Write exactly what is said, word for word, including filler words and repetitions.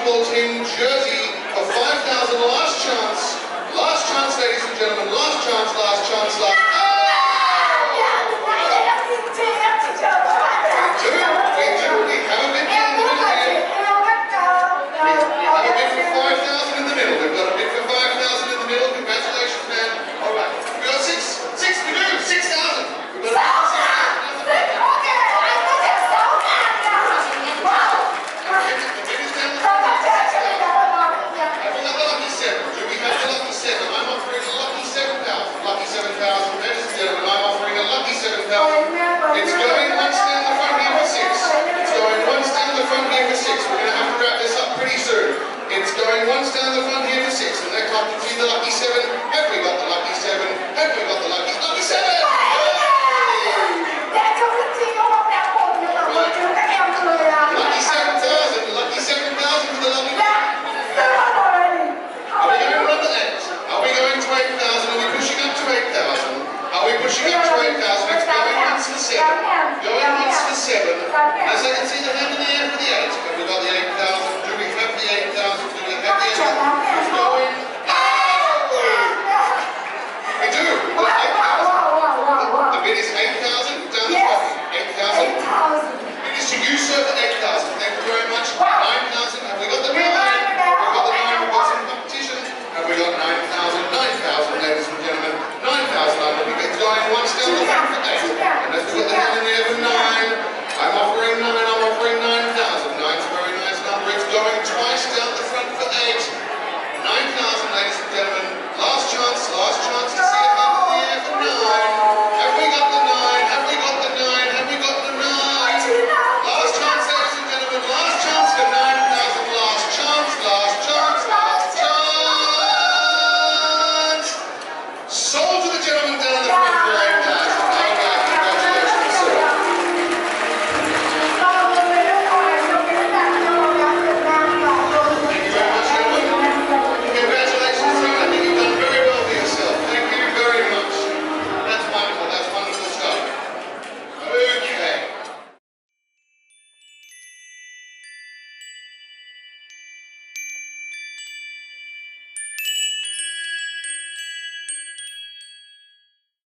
basketball team jersey for five thousand. Last chance. Last chance, ladies and gentlemen. Last chance, last chance, last... Oh! We do, we do. We have a bid in the middle here. We have a bid for five thousand in the middle. We've got a bid for five thousand in the middle. Congratulations, man. All right. We've got six. Six, we do. six thousand. We've got a It's going once down the front here for six. It's going once down the front here for six. We're going to have to wrap this up pretty soon. It's going once down the front here for six. And next time you see the lucky seven. Have we got the lucky seven? Have we got the lucky lucky seven? Lucky seven thousand. Lucky seven thousand for the lucky. Are we going on to eight? Are we going to eight thousand? Are we pushing up to eight thousand? Are we pushing up to eight thousand? It's going once for seven. Going once for seven. As I can see the hand in the air for the eight. Have we got the eight thousand? Do we have the eight thousand? Do we have the eight thousand? It's going. We do. We've got eight thousand. The bid is eight thousand. Down the front. eight thousand. Bid is to you, sir, for eight thousand. Thank you very much. nine thousand. Have we got the nine? We've got the nine. We've got some competition. Have we got nine thousand? nine thousand, ladies and gentlemen. nine thousand. I believe it's going once down the front for eight. And let's put the hand in there for nine. I'm offering nine. I'm offering nine thousand. Nine's a very nice number. It's going twice down the front for eight. nine thousand, ladies and gentlemen. Last chance. Last chance to see it.